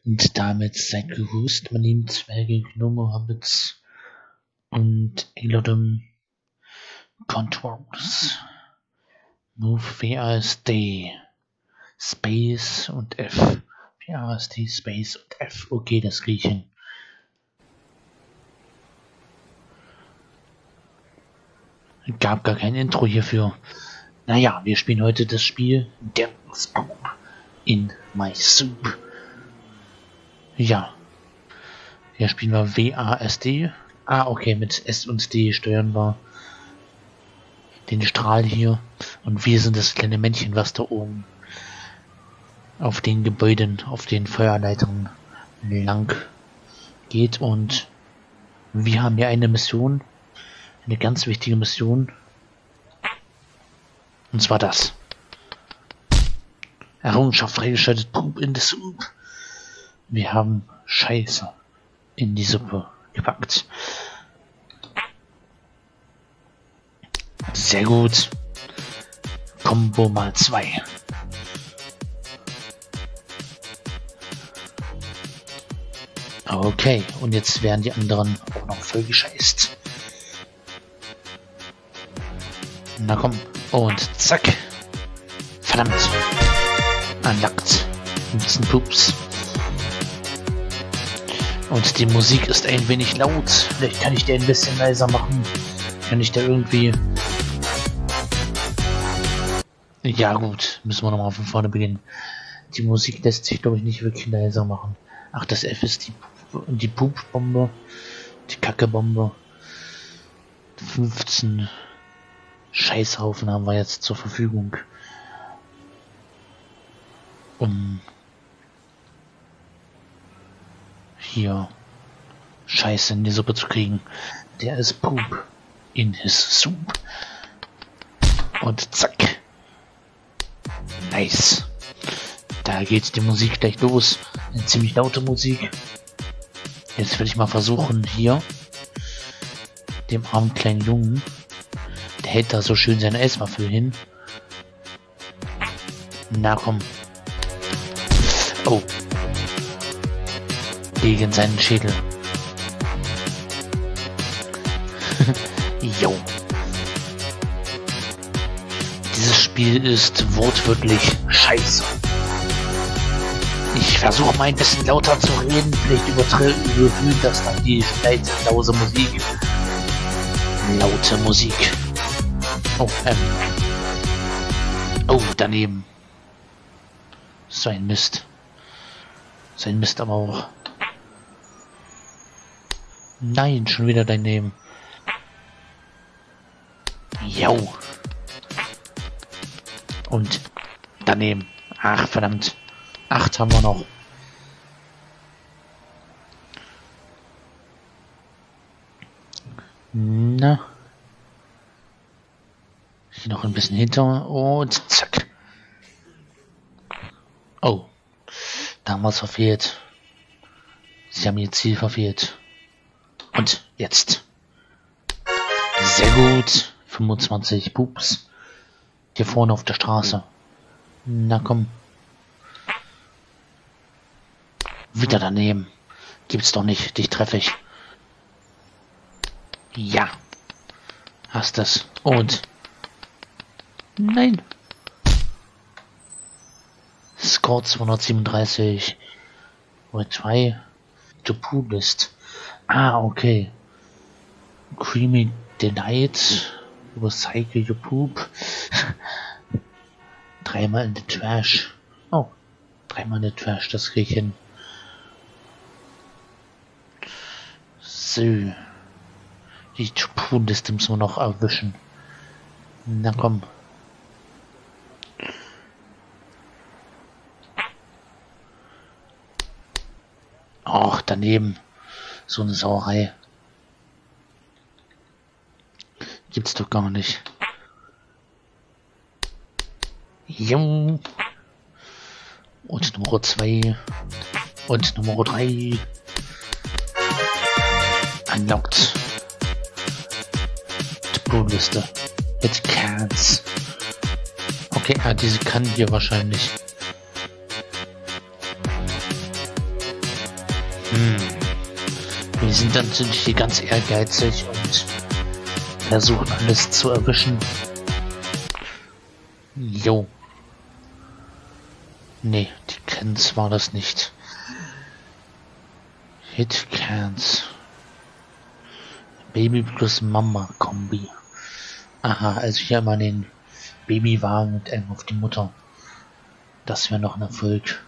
Und damit seid gegrüßt, meine lieben Zwerge, Gnome, Hobbits und Elodum Controls. Move WASD Space und F. WASD Space und F. Okay, das kriege ich hin. Gab gar kein Intro hierfür. Naja, wir spielen heute das Spiel Devil's Poop in My Soup. Ja. Hier spielen wir WASD. Ah, okay, mit S und D steuern wir den Strahl hier. Und wir sind das kleine Männchen, was da oben auf den Gebäuden, auf den Feuerleitern lang geht. Und wir haben hier eine Mission. Eine ganz wichtige Mission. Und zwar das. Errungenschaft freigeschaltet. Poop in the Soup. Wir haben Scheiße in die Suppe gepackt. Sehr gut. Combo mal 2. Okay, und jetzt werden die anderen auch noch voll gescheißt. Na komm, und zack. Verdammt. Unlocked. 15 Poops. Und die Musik ist ein wenig laut. Vielleicht kann ich die ein bisschen leiser machen. Kann ich da irgendwie... Ja gut, müssen wir nochmal von vorne beginnen. Die Musik lässt sich, glaube ich, nicht wirklich leiser machen. Ach, das F ist die Poop-Bombe. Die Kacke-Bombe. 15 Scheißhaufen haben wir jetzt zur Verfügung. Um hier Scheiße in die Suppe zu kriegen. Der ist Poop in his Soup. Und zack. Nice. Da geht die Musik gleich los. Eine ziemlich laute Musik. Jetzt werde ich mal versuchen, hier dem armen kleinen Jungen, der hält da so schön seine Eiswaffe hin. Na komm. Oh. Gegen seinen Schädel. Jo. Dieses Spiel ist wortwörtlich scheiße. Ich versuche mal ein bisschen lauter zu reden, vielleicht überfühlt das dann die lause Musik. Laute Musik. Oh, oh, daneben. So ein Mist. So ein Mist aber auch. Nein, schon wieder daneben. Jau. Und daneben. Ach, verdammt. 8 haben wir noch. Na. Hier noch ein bisschen hinter. Und zack. Oh. Da haben wir es verfehlt. Sie haben ihr Ziel verfehlt. Und jetzt. Sehr gut. 25 Pups. Hier vorne auf der Straße. Na komm. Wieder daneben. Gibt's doch nicht. Dich treffe ich. Ja. Hast es. Und. Nein. Score 237. Retry. To Poo List. Ah, okay. Creamy Delight. Recycle your poop. 3-mal in the trash. Oh. 3-mal in the trash. Das krieg ich hin. So. Die To-Do-Liste müssen wir noch erwischen. Na komm. Och, daneben. So eine Sauerei. Gibt's doch gar nicht. Jo. Und Nummer 2. Und Nummer 3. Unlocked. To-Do-Liste. It cans. Okay, diese kann hier wahrscheinlich. Wir sind dann natürlich hier ganz ehrgeizig und versuchen alles zu erwischen. Jo. Nee, die Cans war das nicht. Hit Cans. Baby plus Mama Kombi. Aha, also hier mal den Babywagen mit einem auf die Mutter. Das wäre noch ein Erfolg.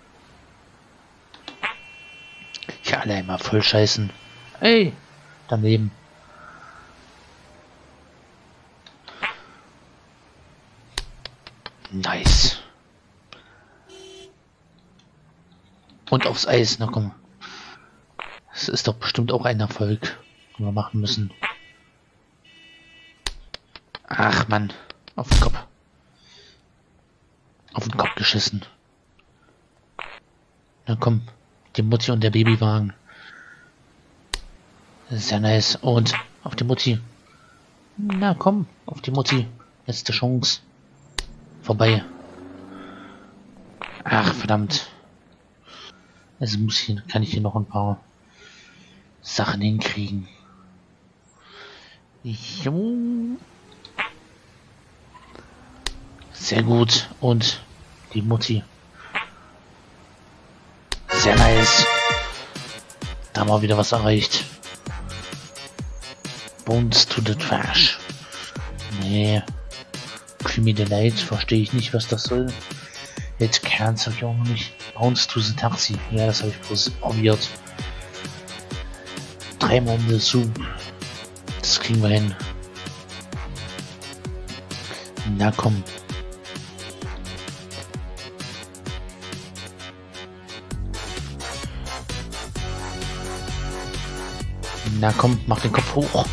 Ja, alle einmal voll scheißen. Ey, daneben. Nice. Und aufs Eis, na komm. Das ist doch bestimmt auch ein Erfolg, den wir machen müssen. Ach Mann, auf den Kopf. Auf den Kopf geschissen. Na komm, die Mutti und der Babywagen. Sehr nice. Und auf die Mutti. Na komm, auf die Mutti. Letzte Chance. Vorbei. Ach, verdammt. Also kann ich hier noch ein paar Sachen hinkriegen. Jo. Sehr gut. Und die Mutti. Sehr nice. Da haben wir wieder was erreicht. Bones to the Trash. Nee. Creamy Delight, verstehe ich nicht, was das soll. Jetzt Cans habe ich auch noch nicht. Bones to the Taxi. Ja, das habe ich probiert. 3 Monde Soup. Das kriegen wir hin. Na komm. Na komm, mach den Kopf hoch.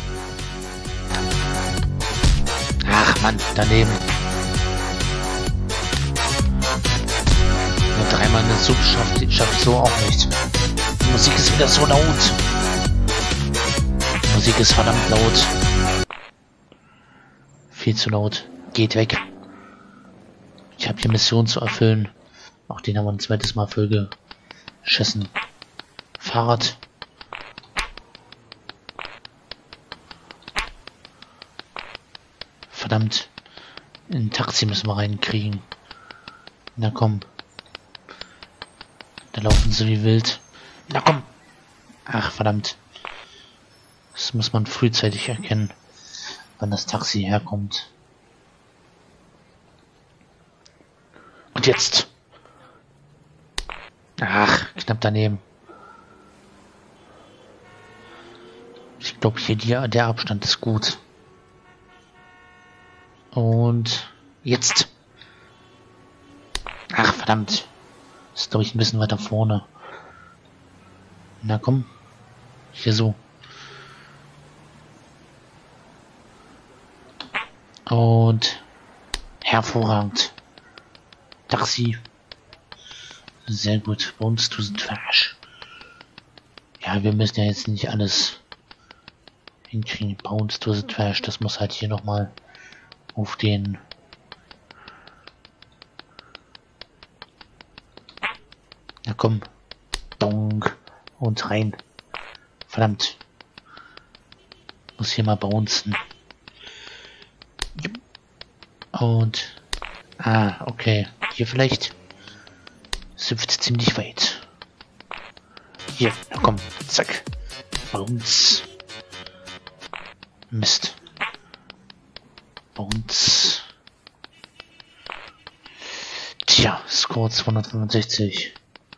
Ach Mann, daneben. Nur 3 Mal eine Sub schafft ich so auch nicht. Die Musik ist wieder so laut. Die Musik ist verdammt laut. Viel zu laut. Geht weg. Ich habe hier Missionen zu erfüllen. Auch den haben wir ein zweites Mal voll geschissen. Fahrrad. Verdammt. In ein Taxi müssen wir reinkriegen. Na komm. Da laufen sie wie wild. Na komm. Ach, verdammt. Das muss man frühzeitig erkennen, wann das Taxi herkommt. Und jetzt. Ach, knapp daneben. Ich glaube, hier der Abstand ist gut. Und jetzt. Ach, verdammt. Das ist, glaube ich, ein bisschen weiter vorne. Na komm. Hier so. Und hervorragend. Taxi. Sehr gut. Bones to the Trash. Ja, wir müssen ja jetzt nicht alles hinkriegen. Bones to the Trash. Das muss halt hier nochmal auf den na komm. Donk. Und rein. Verdammt. Muss hier mal bouncen. Und okay. Hier vielleicht. Süpft ziemlich weit. Hier, na komm. Zack. Bounce. Mist. Bounce. Tja, Score 265.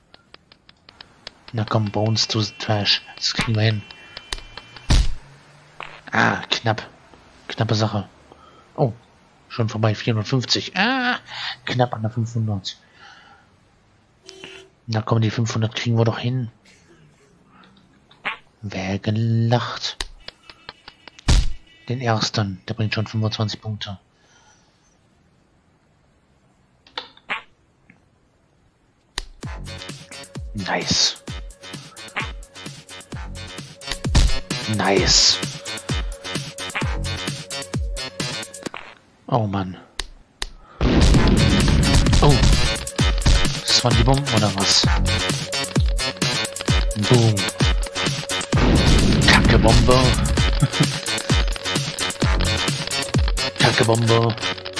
Na komm, Bones to the Trash. Das kriegen wir hin. Knapp. Knappe Sache. Oh, schon vorbei. 450. Knapp an der 500. Na komm, die 500 kriegen wir doch hin. Wer gelacht? Den ersten, der bringt schon 25 Punkte. Nice. Nice. Oh Mann. Oh. Das waren die Bomben oder was? Boom. Kackebombe. Kackebombe.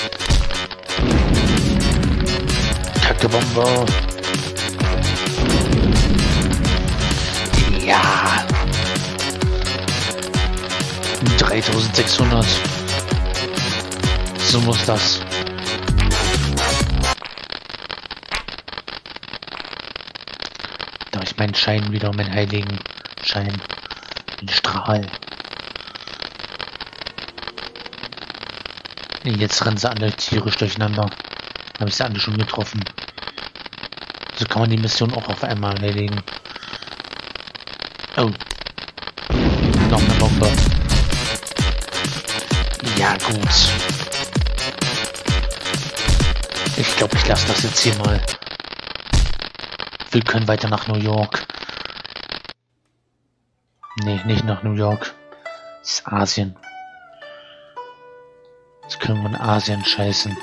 Kackebombe. Ja. 3600. So muss das. Da habe ich meinen Schein wieder, meinen heiligen Schein. Den Strahl. Jetzt rennen sie alle tierisch durcheinander. Habe ich sie alle schon getroffen. So kann man die Mission auch auf einmal erledigen. Oh. Noch eine Bombe. Ja, gut. Ich glaube, ich lasse das jetzt hier mal. Wir können weiter nach New York. Nee, nicht nach New York. Das ist Asien. Jetzt können wir in Asien scheißen.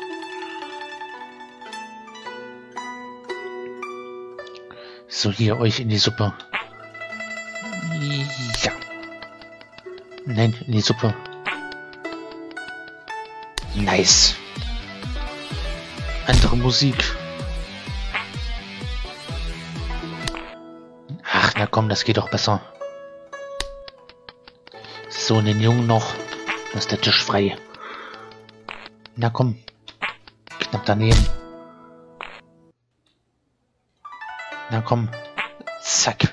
So, hier euch in die Suppe. Ja. Nein, in die Suppe. Nice. Andere Musik. Ach, na komm, das geht doch besser. So, den Jungen noch. Da ist der Tisch frei. Na komm. Knapp daneben. Na komm. Zack.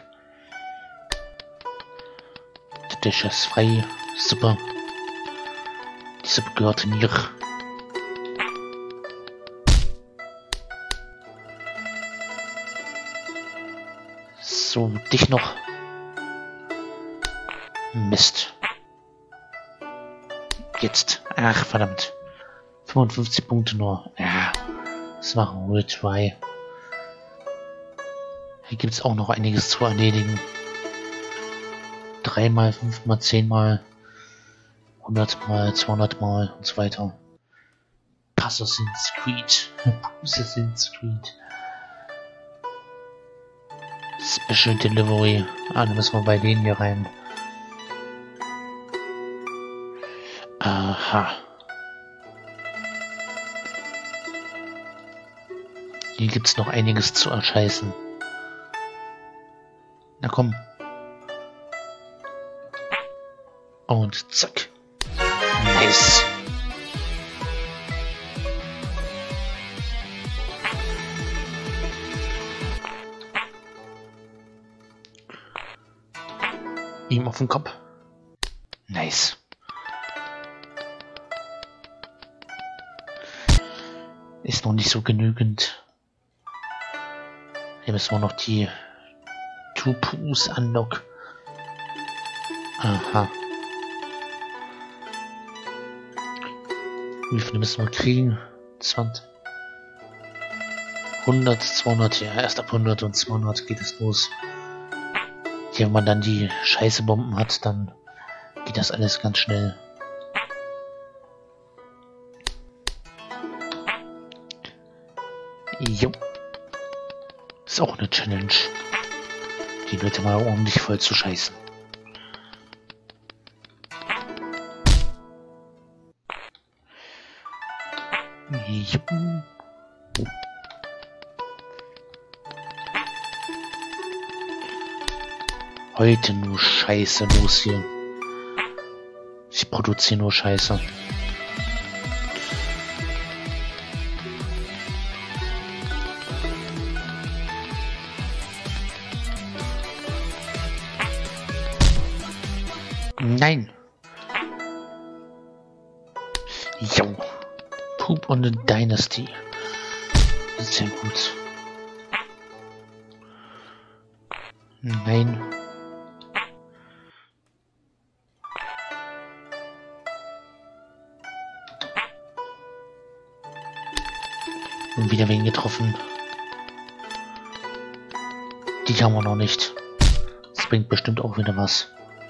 Der Tisch ist frei. Super. Die Suppe gehört mir. So, dich noch. Mist. Jetzt. Ach, verdammt. 55 Punkte nur. Ja. Das machen wir Retry. Hier gibt es auch noch einiges zu erledigen. 3 mal, 5 mal, 10 mal, 100 mal, 200 mal und so weiter. Assassin's Creed. Assassin's Creed. Special Delivery. Ah, dann müssen wir bei denen hier rein. Aha. Hier gibt's noch einiges zu erscheißen. Na komm. Und zack. Nice. Ihm auf den Kopf. Nice. Ist noch nicht so genügend. Hier müssen wir noch die Tupus anlocken. Aha. Wie viele müssen wir kriegen? 20. 100, 200, ja, erst ab 100 und 200 geht es los. Hier, wenn man dann die scheiße Bomben hat, dann geht das alles ganz schnell. Jo. Ist auch eine Challenge. Die Leute mal ordentlich voll zu scheißen. Jo. Heute nur Scheiße los hier. Ich produziere nur Scheiße. Nein. Jo. Poop on the Dynasty. Sehr gut. Nein. Und wieder wen getroffen. Die haben wir noch nicht. Das bringt bestimmt auch wieder was.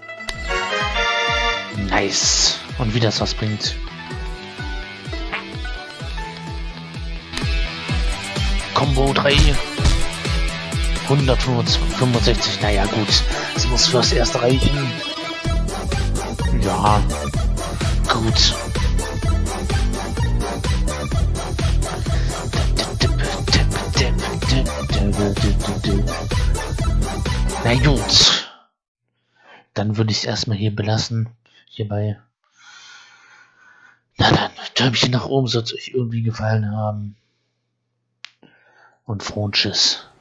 Nice. Und wie das was bringt. Combo 3. 165. Naja gut. Das muss fürs erste reichen. Ja, gut. Na gut. Dann würde ich es erstmal hier belassen. Hierbei. Na dann, Däumchen nach oben soll es euch irgendwie gefallen haben. Und frohen Tschüss.